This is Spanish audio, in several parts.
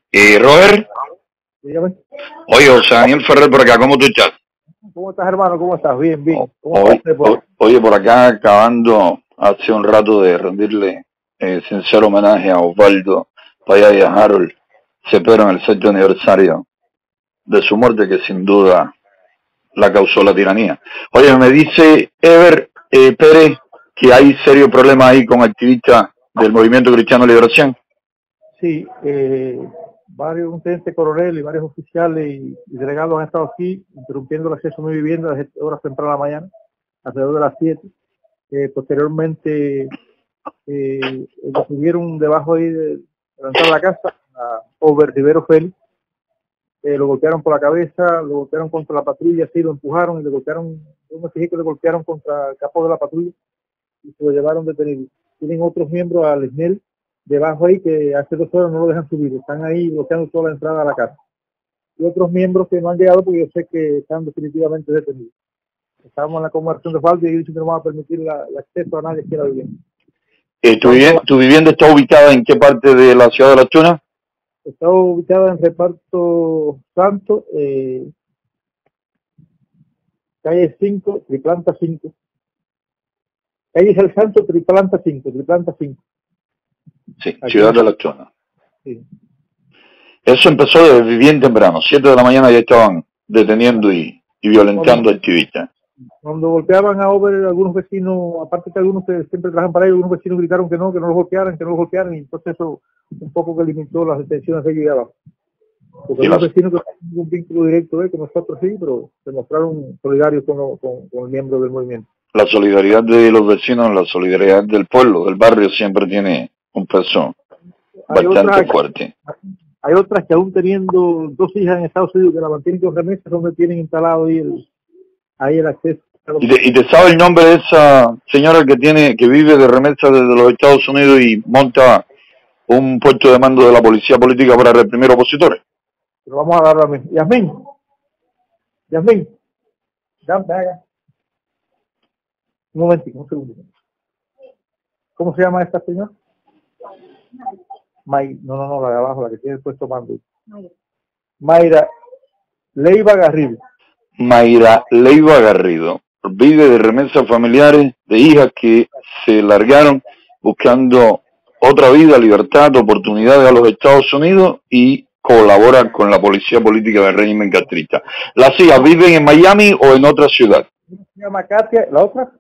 Robert, Dígame. oye, José Daniel Ferrer por acá, ¿cómo tú estás? ¿Cómo estás, hermano? ¿Cómo estás? Bien, bien. ¿Cómo Hoy, está usted por ahí? oye, por acá acabando hace un rato de rendirle sincero homenaje a Osvaldo Payá y a Harold Cepero en el 7º aniversario de su muerte, que sin duda la causó la tiranía. Oye, me dice Ever Pérez que hay serio problema ahí con activistas del Movimiento Cristiano de Liberación. Sí, un teniente coronel y varios oficiales y delegados han estado aquí interrumpiendo el acceso a mi vivienda desde horas tempranas de la mañana, alrededor de las 7. Posteriormente detuvieron debajo ahí de la entrada de la casa a Over Rivero Félix. Lo golpearon por la cabeza, lo golpearon contra la patrulla, sí, lo empujaron y le golpearon, le golpearon contra el capó de la patrulla y se lo llevaron detenido. Tienen otros miembros al SNEL debajo ahí que hace 2 horas no lo dejan subir, están ahí bloqueando toda la entrada a la casa. Y otros miembros que no han llegado porque yo sé que están definitivamente detenidos. Estamos en la conversación de falta y ellos no van a permitir el acceso a nadie que quiera vivir. ¿Tu vivienda está ubicada en qué parte de la ciudad de La Tuna? Está ubicada en Reparto Santo, calle 5, triplanta 5. Calle El Santo, triplanta 5. Sí, Aquí ciudad de La Tuna. Sí. Eso empezó desde bien temprano, 7 de la mañana ya estaban deteniendo y violentando activistas. Cuando golpeaban a Over, algunos vecinos, aparte que algunos que siempre trabajan para ellos, algunos vecinos gritaron que no los golpearan, y entonces eso un poco que limitó las detenciones de ellos allá abajo. Porque algunos vecinos que no tienen un vínculo directo con nosotros sí, pero se mostraron solidarios con el miembro del movimiento. La solidaridad de los vecinos, la solidaridad del pueblo, del barrio, siempre tiene un peso bastante fuerte. Hay otras que aún teniendo 2 hijas en Estados Unidos que la mantienen con remesas, donde tienen instalado ahí el acceso. ¿Y te sabe el nombre de esa señora que vive de remesas desde los Estados Unidos y monta un puesto de mando de la policía política para reprimir opositores? Pero vamos a darlo a mí. Yasmín, dame. Un momentito, un segundo. ¿Cómo se llama esta señora? No, la de abajo, la que tiene el puesto mando. Mayra Leiva Garrido. Mayra Leiva Garrido vive de remesas familiares de hijas que se largaron buscando otra vida, libertad, oportunidades a los Estados Unidos y colabora con la policía política del régimen castrista. ¿Las hijas viven en Miami o en otra ciudad? Se llama Katia, ¿la otra?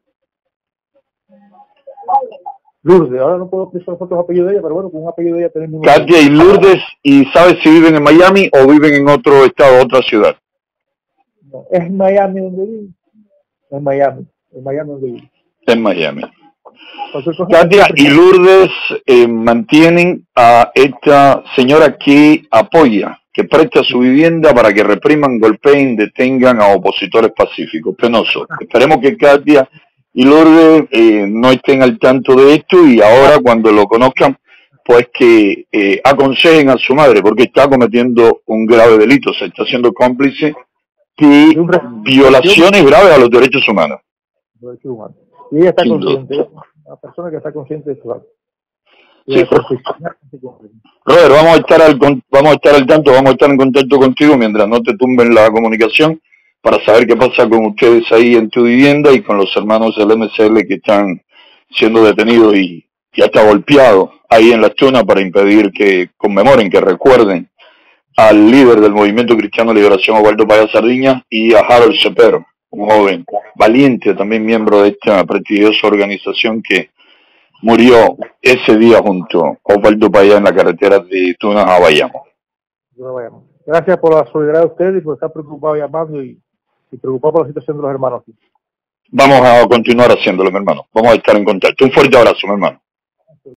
Lourdes, ahora no puedo precisar los otros apellidos de ella, pero bueno, con un apellido de ella tenemos... Katia y Lourdes, ¿y sabes si viven en Miami o viven en otro estado, otra ciudad? No, es en Miami donde vive. En Miami donde vive. En Miami. Katia y Lourdes mantienen a esta señora que apoya, que presta su vivienda para que repriman, golpeen, detengan a opositores pacíficos. Penoso. Esperemos que Katia y Lourdes no estén al tanto de esto y ahora cuando lo conozcan, pues que aconsejen a su madre, porque está cometiendo un grave delito, se está haciendo cómplice de violaciones graves a los derechos humanos. Y ella está consciente, la persona que está consciente de su acto. Sí, Robert, vamos a estar al tanto, vamos a estar en contacto contigo mientras no te tumben la comunicación para saber qué pasa con ustedes ahí en tu vivienda y con los hermanos del MCL que están siendo detenidos y hasta golpeados ahí en La Tuna para impedir que conmemoren, que recuerden al líder del Movimiento Cristiano de Liberación, Osvaldo Payá Sardiñas, y a Harold Cepero, un joven valiente, también miembro de esta prestigiosa organización que murió ese día junto a Osvaldo Payá en la carretera de Tunas a Bayamo. Gracias por la solidaridad de ustedes y por estar preocupado llamando y preocupado por la situación de los hermanos. Vamos a continuar haciéndolo, mi hermano. Vamos a estar en contacto. Un fuerte abrazo, mi hermano.